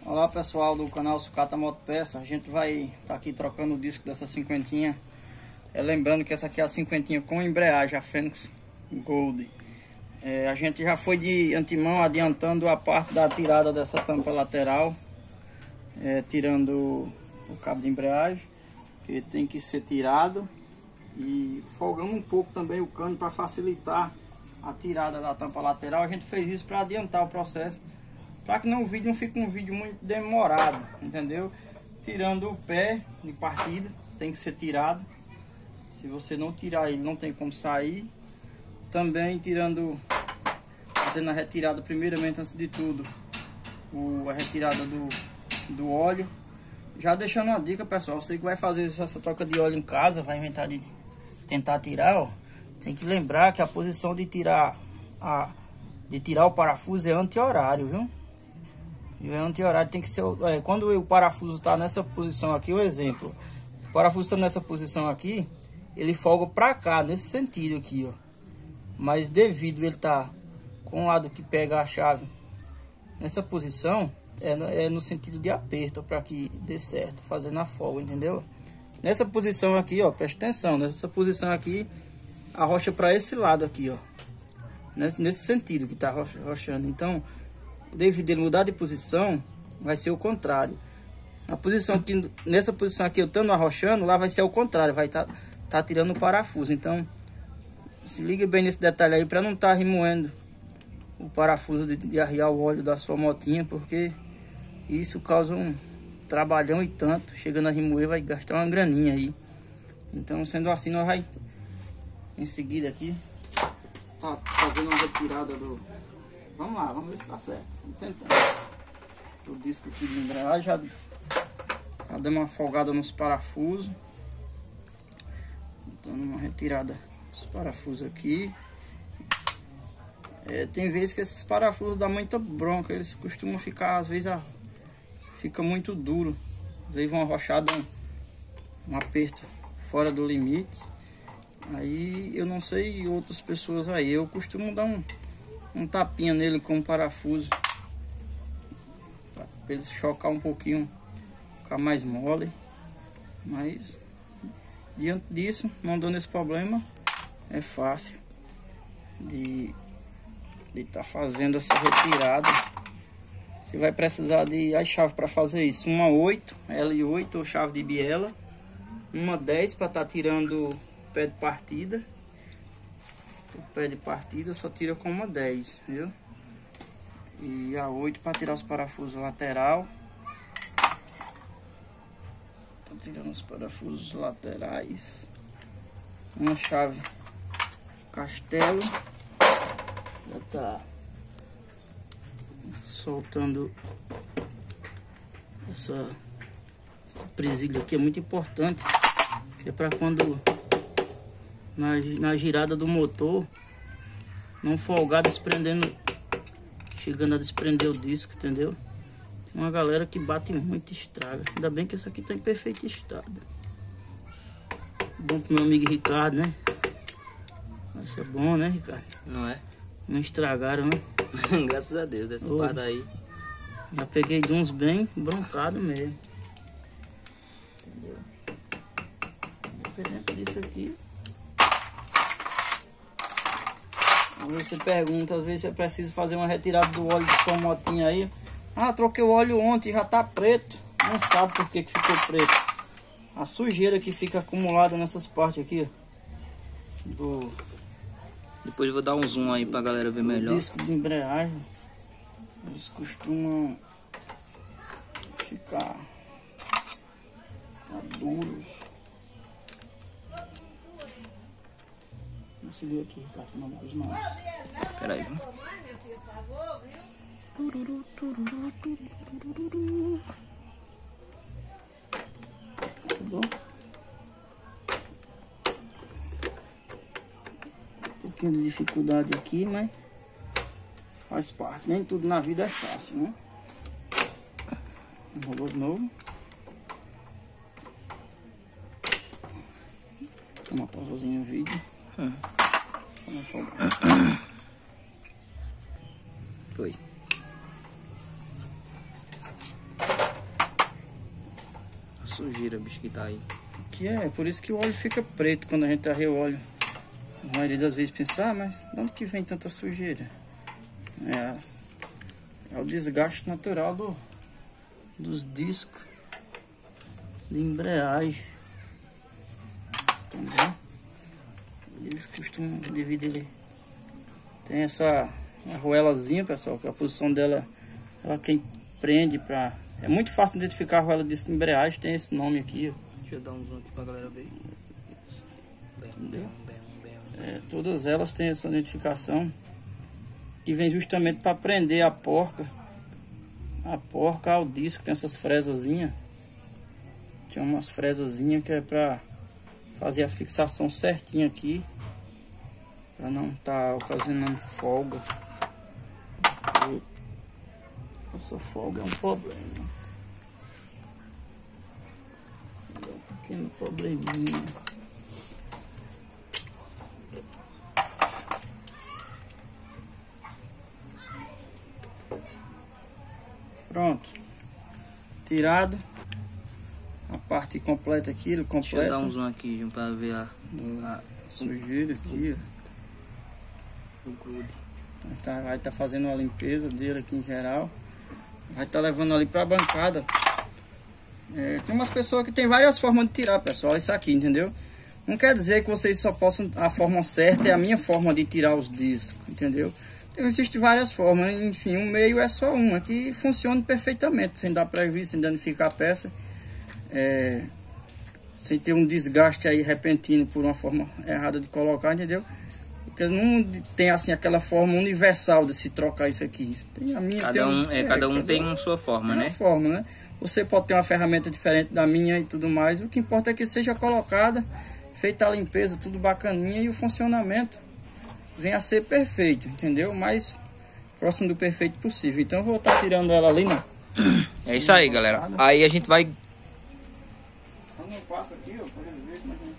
Olá pessoal do canal Sucata Motopeça. A gente vai estar aqui trocando o disco dessa cinquentinha. Lembrando que essa aqui é a cinquentinha com embreagem, a Fênix Gold. A gente já foi de antemão adiantando a parte da tirada dessa tampa lateral, tirando o cabo de embreagem, que tem que ser tirado, e folgando um pouco também o cano para facilitar a tirada da tampa lateral. A gente fez isso para adiantar o processo, para que o vídeo não fique um vídeo muito demorado, entendeu? Tirando o pé de partida, tem que ser tirado. Se você não tirar ele, não tem como sair. Também fazendo a retirada, primeiramente, antes de tudo, a retirada do óleo. Já deixando uma dica, pessoal, você que vai fazer essa troca de óleo em casa, vai inventar de tentar tirar, ó, tem que lembrar que a posição de tirar o parafuso é anti-horário, viu? E o anti-horário tem que ser, quando o parafuso está nessa posição aqui, um exemplo, o parafuso está nessa posição aqui, ele folga para cá, nesse sentido aqui, ó. Mas devido ele estar com o lado que pega a chave nessa posição, é no sentido de aperto, para que dê certo, fazendo a folga, entendeu? Nessa posição aqui, ó, preste atenção, nessa posição aqui, arrocha para esse lado aqui, ó, nesse sentido que tá arrochando. Então, devido ele mudar de posição, vai ser o contrário. Nessa posição aqui, eu estando arrochando, lá vai ser o contrário, vai tá tirando o parafuso. Então, se liga bem nesse detalhe aí, para não estar remoendo o parafuso de arriar o óleo da sua motinha, porque isso causa um trabalhão e tanto. Chegando a remoer, vai gastar uma graninha aí. Então, sendo assim, nós vai em seguida aqui tá fazendo uma retirada do... Vamos lá, vamos ver se tá certo. Vamos tentar. O disco aqui de embreagem já deu uma folgada nos parafusos. Dando uma retirada dos parafusos aqui. Tem vezes que esses parafusos dão muita bronca. Eles costumam ficar, às vezes, fica muito duro. Às vezes vão arrochar, um aperto fora do limite. Aí eu não sei outras pessoas aí. Eu costumo dar um tapinha nele com o parafuso, para ele chocar um pouquinho, ficar mais mole. Mas diante disso, não dando esse problema, é fácil de estar fazendo essa retirada. Você vai precisar de as chaves para fazer isso: uma 8, L8 ou chave de biela, uma 10 para estar tirando o pé de partida. O pé de partida só tira com uma 10, viu? E a 8 para tirar os parafusos lateral. Tô tirando os parafusos laterais. Uma chave castelo. Já tá soltando essa presilha aqui, é muito importante, que é para quando na girada do motor não folgar desprendendo, chegando a desprender o disco, entendeu? Tem uma galera que bate muito e estraga. Ainda bem que essa aqui tá em perfeito estado. Bom pro meu amigo Ricardo, né? Isso é bom, né, Ricardo? Não é? Não estragaram, né? Graças a Deus, dessa parte aí. Já peguei de uns bem broncados mesmo. Entendeu? Diferente disso aqui. Você pergunta, às vezes você precisa fazer uma retirada do óleo de sua motinha aí. Ah, troquei o óleo ontem, já tá preto. Não sabe por que ficou preto. A sujeira que fica acumulada nessas partes aqui, ó, Depois eu vou dar um zoom aí pra galera ver melhor. Disco de embreagem, eles costumam ficar duros. Deixa eu ver aqui, Ricardo, não mais não. Pera aí, viu? Tá bom? Um pouquinho de dificuldade aqui, mas faz parte. Nem tudo na vida é fácil, né? Enrolou de novo. Toma uma pausazinha no vídeo. Foi. sujeira, bicho, que tá aí. Que é por isso que o óleo fica preto quando a gente arreia o óleo. A maioria das vezes pensa, mas de onde que vem tanta sujeira? É o desgaste natural dos discos de embreagem. Entendeu? Eles costumam dividir ele. Tem essa arruelazinha, pessoal, que a posição dela, ela quem prende pra... É muito fácil identificar a arruela de embreagem, tem esse nome aqui, ó. Deixa eu dar um zoom aqui pra galera ver. Entendeu? Todas elas têm essa identificação que vem justamente para prender a porca ao disco. Tem essas fresazinhas, tinha umas fresazinhas que é para fazer a fixação certinha aqui, para não estar ocasionando folga. Essa folga é um problema, é um pequeno probleminha. Pronto, tirado a parte completa aqui, ele completa. Deixa eu dar um zoom aqui para ver a sujeira aqui, ó. Vai tá fazendo uma limpeza dele aqui em geral. Vai estar levando ali para a bancada. Tem umas pessoas que tem várias formas de tirar, pessoal, isso aqui, entendeu? Não quer dizer que vocês só possam, a forma certa é a minha forma de tirar os discos, entendeu? Existem várias formas, enfim, um meio é só uma que funciona perfeitamente, sem dar prejuízo, sem danificar a peça, sem ter um desgaste aí repentino por uma forma errada de colocar, entendeu? Porque não tem assim aquela forma universal de se trocar isso aqui. Tem a minha, cada um tem uma sua forma, né? Forma, né? Você pode ter uma ferramenta diferente da minha e tudo mais. O que importa é que seja colocada, feita a limpeza, tudo bacaninha e o funcionamento venha a ser perfeito, entendeu? Mais próximo do perfeito possível. Então eu vou estar tirando ela ali, né? É isso aí, galera. Aí a gente vai... Eu não passo aqui, ó, pra ver como é que